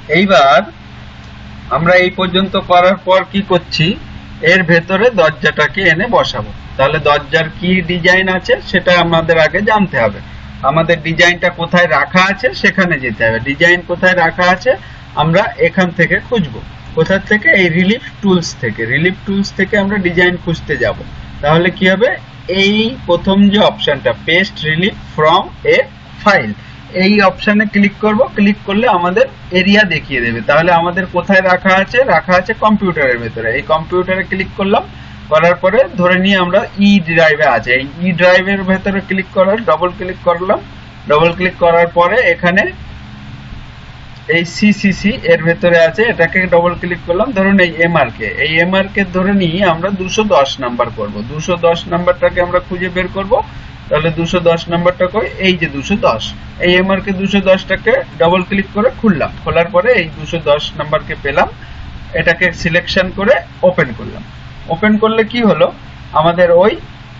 এইবার আমরা এই পর্যন্ত করার পর কি করছি, এর ভেতরে দরজাটাকে এনে বসাবো। তাহলে দরজার কি ডিজাইন আছে সেটা আমাদের আগে জানতে হবে। আমাদের ডিজাইনটা কোথায় রাখা আছে সেখানে যেতে হবে। ডিজাইন কোথায় রাখা আছে আমরা এখান থেকে খুঁজবো। কোথা থেকে? এই রিলিফ টুলস থেকে। রিলিফ টুলস থেকে আমরা ডিজাইন খুঁজতে যাব। তাহলে কি হবে, এই প্রথম যে অপশনটা paste relief from a file, এই অপশনে ক্লিক করব। ক্লিক করলে আমাদের এরিয়া দেখিয়ে দেবে। তাহলে আমাদের কোথায় রাখা আছে? রাখা আছে কম্পিউটারের ভেতরে। এই কম্পিউটারে ক্লিক করলাম, করার পরে ধরে নিয়ে আমরা ই ড্রাইভে আছে, এই ই ড্রাইভের ভেতরে ক্লিক করার ডবল ক্লিক করলাম। ডবল ক্লিক করার পরে এখানে এই সিসিসি এর ভেতরে আছে, এটাকে ডবল ক্লিক করলাম। ধরুন এই এমআরকে, এই এমআরকে ধরে নিয়ে আমরা 210 নাম্বার করব। 210 নাম্বারটাকে আমরা খুঁজে বের করব। তাহলে 210 নাম্বারটা কই? এই যে 210, এই এমআরকে 210টাকে ডবল ক্লিক করে খুললাম। খোলার পরে এই 210 নাম্বারকে পেলাম। এটাকে সিলেকশন করে ওপেন করলাম। ওপেন করলে কি হলো, আমাদের ওই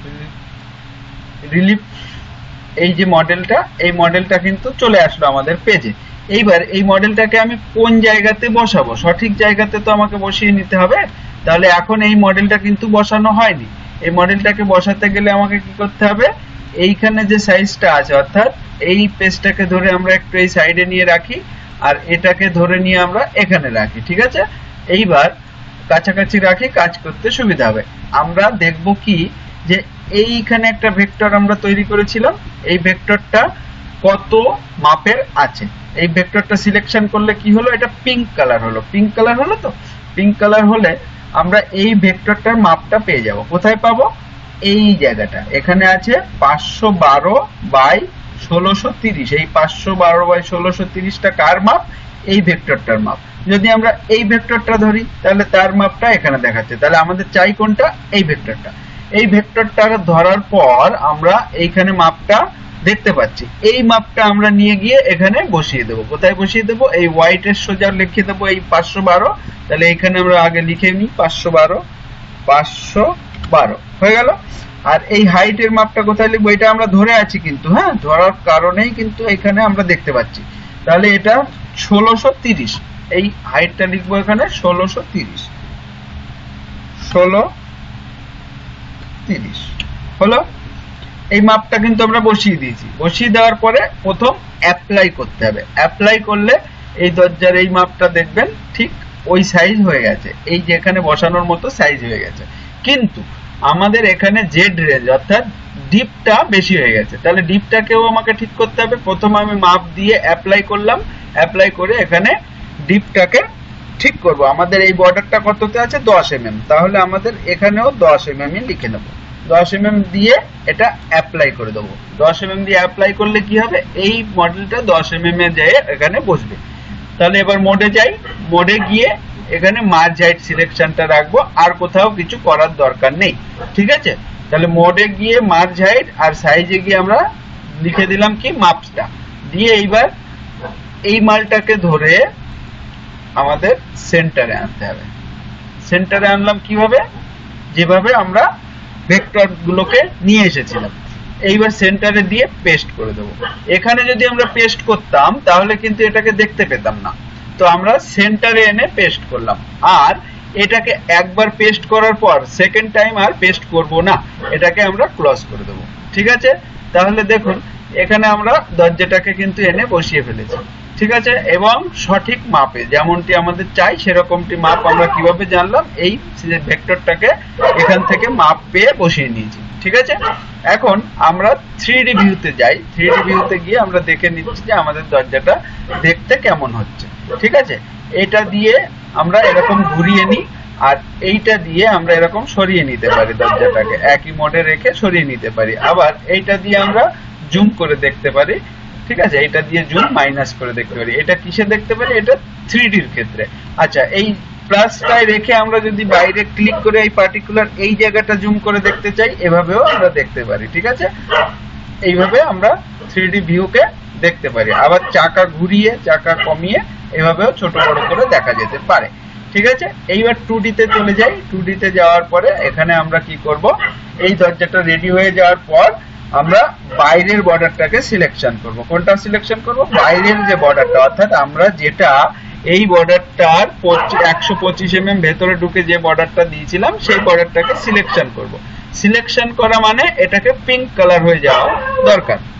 রিলিফ এই যে মডেলটা, এই মডেলটা কিন্তু চলে আসলো আমাদের পেজে। এইবার এই মডেলটাকে আমি কোন জায়গাতে বসাবো? সঠিক জায়গাতে তো আমাকে বসিয়ে নিতে হবে। তাহলে এখন এই মডেলটা কিন্তু বসানো হয়নি। এই মডেলটাকে বসাতে গেলে আমাকে কি করতে হবে, এইখানে যে সাইজটা আছে অর্থাৎ এই পেজটাকে ধরে আমরা একটু এই সাইডে নিয়ে রাখি, আর এটাকে ধরে নিয়ে আমরা এখানে রাখি। ঠিক আছে, এইবার কাছাকাছি রাখি, কাজ করতে সুবিধা হবে। আমরা দেখব কি যে এইখানে একটা ভেক্টর আমরা তৈরি করেছিলাম, এই ভেক্টরটা কত মাপের আছে। এই ভেক্টরটা সিলেকশন করলে কি হলো, এটা পিঙ্ক কালার হলো। পিঙ্ক কালার হলো তো, পিঙ্ক কালার হলে আমরা এই ভেক্টরটার মাপটা পেয়ে যাব। কোথায় পাবো? এই জায়গাটা এখানে আছে 512 বাই 1630। এই 512 বাই 1630টা কার মাপ? এই ভেক্টরটার মাপ। যদি আমরা এই ভেক্টরটা ধরি তাহলে তার মাপটা এখানে দেখাচ্ছে। তাহলে আমাদের চাই কোনটা? এই ভেক্টরটা। এই ভেক্টরটা ধরার পর আমরা এইখানে মাপটা দেখতে পাচ্ছি। এই মাপটা আমরা নিয়ে গিয়ে এখানে বসিয়ে দেবো। কোথায় বসিয়ে দেবো? এই হোয়াইট এর সোজা লিখে দেবো এই 512। তাহলে এখানে আমরা আগে লিখে নিই 512 হয়ে গেল। আর এই হাইট এর মাপটা কোথায় লিখবো? এটা আমরা ধরে আছি কিন্তু, হ্যাঁ, ধরার কারণেই কিন্তু এখানে আমরা দেখতে পাচ্ছি। তাহলে এটা 1630, এই হাইটটা লিখবো এখানে 1630 হলো। এই মাপটা কিন্তু আমরা বসিয়ে দিয়েছি। বসিয়ে দেওয়ার পরে প্রথম অ্যাপ্লাই করতে হবে। অ্যাপ্লাই করলে এই দরজার এই মাপটা দেখবেন ঠিক ওই সাইজ হয়ে গেছে, এই যে এখানে বসানোর মতো সাইজ হয়ে গেছে। কিন্তু আমাদের এখানে জেড রেঞ্জ অর্থাৎ ডিপটা বেশি হয়ে গেছে। তাহলে ডিপটাকেও আমাকে ঠিক করতে হবে। প্রথম আমি মাপ দিয়ে অ্যাপ্লাই করলাম, অ্যাপ্লাই করে এখানে ডিপটাকে ঠিক করব। আমাদের এই বর্ডারটা কততে আছে? 10 mm। তাহলে আমাদের এখানেও 10 mm লিখে নেব। 10 mm দিয়ে এটা অ্যাপ্লাই করে দেবো। 10 mm দিয়ে অ্যাপ্লাই করলে কি হবে, এই মডেলটা 10 mm এ যেয়ে এখানে বসবে। তাহলে এবার মোডে যাই। মোডে গিয়ে এখানে মার্জ হাইট সিলেকশনটা রাখবো, আর কোথাও কিছু করার দরকার নেই। ঠিক আছে, তাহলে মোডে গিয়ে মার্জ হাইট আর সাইজে গিয়ে আমরা লিখে দিলাম কি মাপটা দিয়ে। এইবার এই মালটাকে ধরে আমাদের সেন্টারে আনতে হবে। সেন্টারে আনলাম কিভাবে? যেভাবে আমরা ভেক্টর গুলোকে নিয়ে এসেছিলাম। এইবার সেন্টারে দিয়ে পেস্ট করে দেবো। এখানে যদি আমরা পেস্ট করতাম তাহলে কিন্তু এটাকে দেখতে পেতাম না। তো আমরা সেন্টারে এনে পেস্ট করলাম। আর এটাকে একবার পেস্ট করার পর সেকেন্ড টাইম আর পেস্ট করব না, এটাকে আমরা ক্লোজ করে দেবো। ঠিক আছে, তাহলে দেখুন এখানে আমরা দরজাটাকে কিন্তু এনে বসিয়ে ফেলেছি। ঠিক আছে, এবং সঠিক মাপে যেমনটি আমাদের চাই সেরকমটি মাপ আমরা কিভাবে জানলাম? এই ভেক্টরটাকে এখান থেকে মাপ পেয়ে বসিয়ে নিয়েছি। ঠিক আছে, এখন আমরা 3D ভিউতে যাই। 3D ভিউতে গিয়ে আমরা দেখে নিচ্ছি যে আমাদের দরজাটা দেখতে কেমন হচ্ছে। ঠিক আছে, এটা দিয়ে আমরা এরকম ঘুরিয়ে নিই, আর এইটা দিয়ে আমরা এরকম সরিয়ে নিতে পারি। দরজাটাকে একই মোডে রেখে সরিয়ে নিতে পারি। আবার এইটা দিয়ে আমরা জুম করে দেখতে পারি। ঠিক আছে, এটা দিয়ে জুম মাইনাস করে দেখতে পারি। এটা কিসে দেখতে পারি? এটা 3D এর ক্ষেত্রে। আচ্ছা, এই প্লাসটায় রেখে আমরা যদি বাইরে ক্লিক করে এই পার্টিকুলার এই জায়গাটা জুম করে দেখতে চাই, এভাবেও আমরা দেখতে পারি। ঠিক আছে, এইভাবে আমরা 3D ভিউকে দেখতে পারি। আবার চাকা ঘুরিয়ে চাকা কমিয়ে এভাবেও ছোট বড় করে দেখা যেতে পারে। ঠিক আছে, এইবার 2D তে চলে যাই। 2D তে যাওয়ার পরে এখানে আমরা কি করব, এই দরজাটা রেডি হয়ে যাওয়ার পর আমরা বাইরের বর্ডারটাকে সিলেকশন করব। কোনটা সিলেকশন করব? বাইরের যে বর্ডারটা, অর্থাৎ আমরা যেটা এই বর্ডারটার 125 mm ভেতরে ঢুকে যে বর্ডারটা দিয়েছিলাম সেই বর্ডারটাকে সিলেকশন করব। সিলেকশন করা মানে এটাকে পিঙ্ক কালার হয়ে যাওয়া দরকার।